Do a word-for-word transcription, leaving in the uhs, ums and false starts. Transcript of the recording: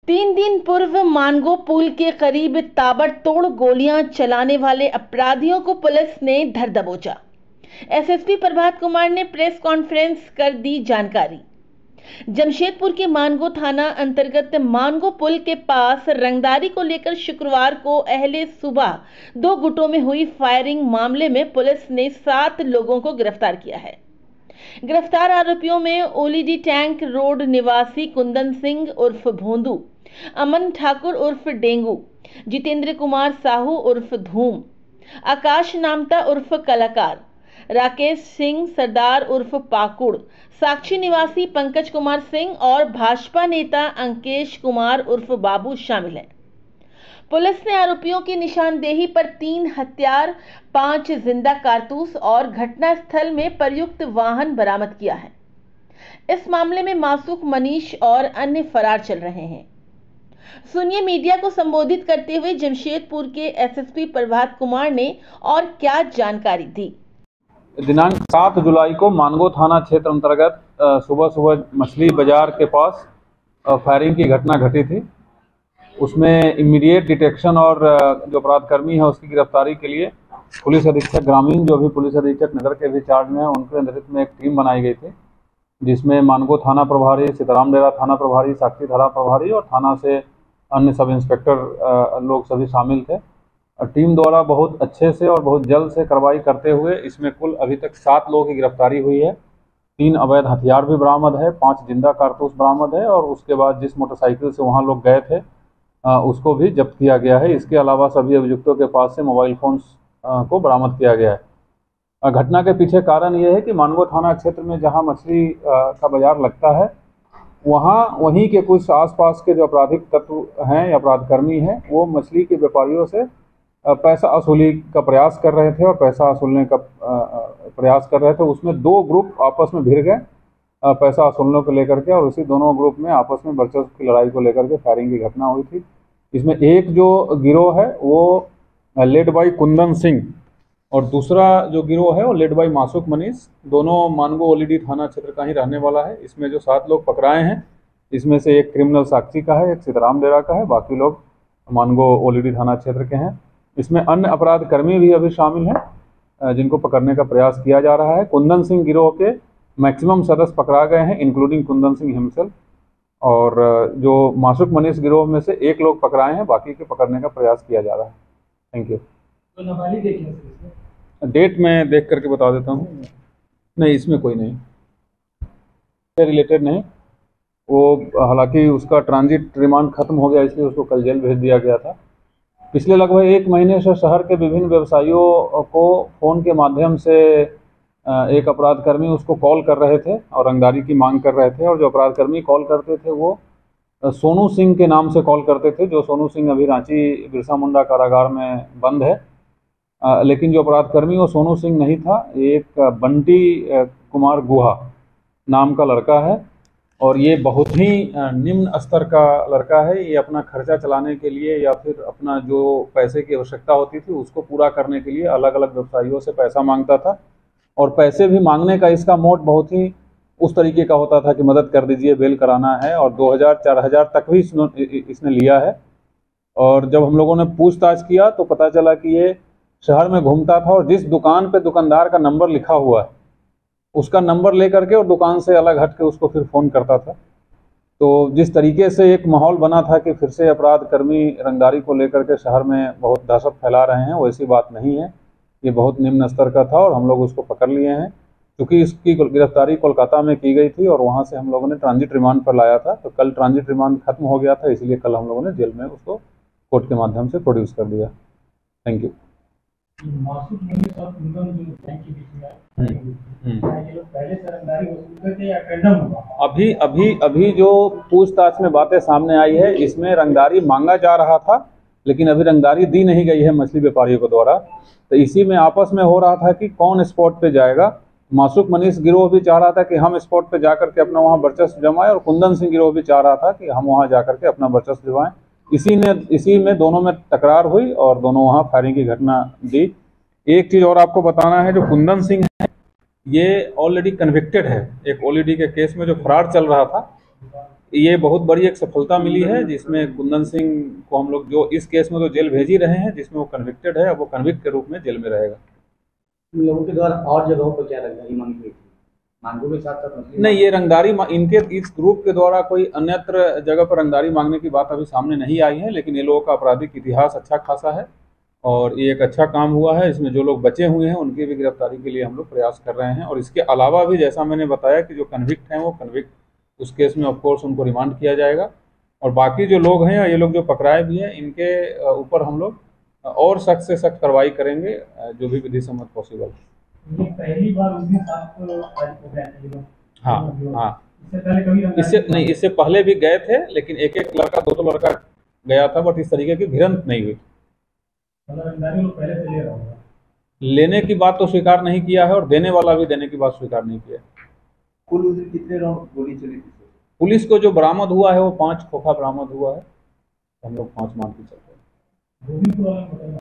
तीन दिन पूर्व मानगो पुल के करीब ताबड़तोड़ गोलियां चलाने वाले अपराधियों को पुलिस ने धर दबोचा। एसएसपी प्रभात कुमार ने प्रेस कॉन्फ्रेंस कर दी जानकारी। जमशेदपुर के मानगो थाना अंतर्गत मानगो पुल के पास रंगदारी को लेकर शुक्रवार को अहले सुबह दो गुटों में हुई फायरिंग मामले में पुलिस ने सात लोगों को गिरफ्तार किया है। गिरफ्तार आरोपियों में ओलीडी टैंक रोड निवासी कुंदन सिंह उर्फ भोंदू, अमन ठाकुर उर्फ डेंगू, जितेंद्र कुमार साहू उर्फ धूम, आकाश नामता उर्फ कलाकार, राकेश सिंह सरदार उर्फ पाकुड़, साक्षी निवासी पंकज कुमार सिंह और भाजपा नेता अंकेश कुमार उर्फ बाबू शामिल हैं। पुलिस ने आरोपियों की निशानदेही पर तीन हथियार, पांच जिंदा कारतूस और घटनास्थल में प्रयुक्त वाहन बरामद किया है। इस मामले में मासूक मनीष और अन्य फरार चल रहे हैं। सुनिए मीडिया को संबोधित करते हुए जमशेदपुर के एसएसपी प्रभात कुमार ने और क्या जानकारी दी। दिनांक सात जुलाई को मानगो थाना क्षेत्र अंतर्गत सुबह सुबह मछली बाजार के पास फायरिंग की घटना घटी थी। उसमें इमीडिएट डिटेक्शन और जो अपराधकर्मी है उसकी गिरफ्तारी के लिए पुलिस अधीक्षक ग्रामीण, जो भी पुलिस अधीक्षक नगर के भी चार्ज में है, उनके नेतृत्व में एक टीम बनाई गई थी, जिसमें मानगो थाना प्रभारी, सीताराम डेरा थाना प्रभारी, साक्षी थाना प्रभारी और थाना से अन्य सब इंस्पेक्टर लोग सभी शामिल थे। टीम द्वारा बहुत अच्छे से और बहुत जल्द से कार्रवाई करते हुए इसमें कुल अभी तक सात लोगों की गिरफ्तारी हुई है। तीन अवैध हथियार भी बरामद है, पांच जिंदा कारतूस बरामद है और उसके बाद जिस मोटरसाइकिल से वहां लोग गए थे उसको भी जब्त किया गया है। इसके अलावा सभी अभियुक्तों के पास से मोबाइल फोन्स को बरामद किया गया है। घटना के पीछे कारण ये है कि मानगो थाना क्षेत्र में जहाँ मछली का बाजार लगता है, वहाँ वहीं के कुछ आसपास के जो आपराधिक तत्व हैं या अपराधकर्मी हैं, वो मछली के व्यापारियों से पैसा वसूली का प्रयास कर रहे थे और पैसा वसूलने का प्रयास कर रहे थे। उसमें दो ग्रुप आपस में भिड़ गए पैसा वसूलने को लेकर के, और उसी दोनों ग्रुप में आपस में वर्चस्व की लड़ाई को लेकर के फायरिंग की घटना हुई थी। इसमें एक जो गिरोह है वो लेड बाई कुंदन सिंह और दूसरा जो गिरोह है वो लेड बाई मासूक मनीष, दोनों मानगो ओलीडी थाना क्षेत्र का ही रहने वाला है। इसमें जो सात लोग पकड़ाए हैं, इसमें से एक क्रिमिनल साक्षी का है, एक सीताराम डेरा का है, बाकी लोग मानगो ओलीडी थाना क्षेत्र के हैं। इसमें अन्य अपराध कर्मी भी अभी शामिल हैं जिनको पकड़ने का प्रयास किया जा रहा है। कुंदन सिंह गिरोह के मैक्सिमम सदस्य पकड़ा गए हैं, इंक्लूडिंग कुंदन सिंह हिमसेल्फ, और जो मासूक मनीष गिरोह में से एक लोग पकड़ाए हैं, बाकी के पकड़ने का प्रयास किया जा रहा है। Thank you. तो नाबालिग देखिए, डेट मैं देख करके बता देता हूँ। नहीं, इसमें कोई नहीं से रिलेटेड नहीं। वो हालांकि उसका ट्रांजिट रिमांड खत्म हो गया, इसलिए उसको कल जेल भेज दिया गया था। पिछले लगभग एक महीने से शहर के विभिन्न व्यवसायियों को फ़ोन के माध्यम से एक अपराधकर्मी उसको कॉल कर रहे थे और रंगदारी की मांग कर रहे थे, और जो अपराधकर्मी कॉल करते थे वो सोनू सिंह के नाम से कॉल करते थे, जो सोनू सिंह अभी रांची बिरसा मुंडा कारागार में बंद है। आ, लेकिन जो अपराधकर्मी वो सोनू सिंह नहीं था, एक बंटी कुमार गुहा नाम का लड़का है, और ये बहुत ही निम्न स्तर का लड़का है। ये अपना खर्चा चलाने के लिए या फिर अपना जो पैसे की आवश्यकता होती थी उसको पूरा करने के लिए अलग अलग व्यवसायियों से पैसा मांगता था, और पैसे भी मांगने का इसका मोड बहुत ही उस तरीके का होता था कि मदद कर दीजिए, बेल कराना है, और दो हज़ार चार हज़ार तक भी इसने लिया है। और जब हम लोगों ने पूछताछ किया तो पता चला कि ये शहर में घूमता था और जिस दुकान पे दुकानदार का नंबर लिखा हुआ है उसका नंबर लेकर के और दुकान से अलग हट के उसको फिर फ़ोन करता था। तो जिस तरीके से एक माहौल बना था कि फिर से अपराधकर्मी रंगदारी को लेकर के शहर में बहुत दहशत फैला रहे हैं, वैसी बात नहीं है। ये बहुत निम्न स्तर का था और हम लोग उसको पकड़ लिए हैं। क्योंकि इसकी गिरफ्तारी कोलकाता में की गई थी और वहाँ से हम लोगों ने ट्रांजिट रिमांड पर लाया था, तो कल ट्रांजिट रिमांड खत्म हो गया था, इसलिए कल हम लोगों ने जेल में उसको कोर्ट के माध्यम से प्रोड्यूस कर दिया। Thank you. मासूक मनीष और कुंदन जो बैंक के बीच में ये लोग पहले से रंगदारी वसूलते थे या टेंडर हुआ? अभी अभी अभी जो पूछताछ में बातें सामने आई है, इसमें रंगदारी मांगा जा रहा था, लेकिन अभी रंगदारी दी नहीं गई है मछली व्यापारियों के द्वारा। तो इसी में आपस में हो रहा था कि कौन स्पॉट पे जाएगा। मासूक मनीष गिरोह भी चाह रहा था कि हम स्पॉट पे जाकर के अपना वहाँ वर्चस्व जमाएं, और कुंदन सिंह गिरोह भी चाह रहा था कि हम वहाँ जाकर के अपना वर्चस्व जमाएं। इसी ने इसी में दोनों में तकरार हुई और दोनों वहाँ फायरिंग की घटना दी। एक चीज़ और आपको बताना है, जो कुंदन सिंह है ये ऑलरेडी कन्विक्टेड है। एक ओलीडी के केस में जो फरार चल रहा था, ये बहुत बड़ी एक सफलता मिली है, जिसमें कुंदन सिंह को हम लोग जो इस केस में तो जेल भेज ही रहे हैं, जिसमें वो कन्विक्टेड है, अब वो कन्विक्ट के रूप में जेल में रहेगा। लोगों के द्वारा और जगहों पर क्या रंगदारी मांगी गई थी? मांगों के साथ साथ नहीं, ये रंगदारी इनके इस ग्रुप के द्वारा कोई अन्यत्र जगह पर रंगदारी मांगने की बात अभी सामने नहीं आई है, लेकिन ये लोगों का आपराधिक इतिहास अच्छा खासा है और ये एक अच्छा काम हुआ है। इसमें जो लोग बचे हुए हैं उनकी भी गिरफ्तारी के लिए हम लोग प्रयास कर रहे हैं। और इसके अलावा भी जैसा मैंने बताया कि जो कन्विक्ट हैं वो कन्विक्ट उस केस में ऑफकोर्स उनको रिमांड किया जाएगा, और बाकी जो लोग हैं, ये लोग जो पकड़ाए भी हैं, इनके ऊपर हम लोग और सख्त से सख्त कार्रवाई करेंगे, जो भी विधि सम्मत पॉसिबल। ये पहली बार उस दिन सात को तारीख को गए थे ये लोग? हाँ हाँ, इससे पहले कभी रंगदारी इससे नहीं, इससे पहले भी गए थे, लेकिन एक एक लड़का दो दो लड़का गया था, बट इस तरीके की भिड़ंत नहीं हुई। मतलब रंगदारी लोग पहले से ले रहा होगा? लेने की बात तो स्वीकार नहीं किया है और देने वाला भी देने की बात स्वीकार नहीं किया। कुल उस दिन कितने राउंड गोली चली थी? पुलिस को जो बरामद हुआ है वो पांच खोखा बरामद हुआ है, हम लोग पांच मान के चल रहे हैं। गोविंदपुर वाला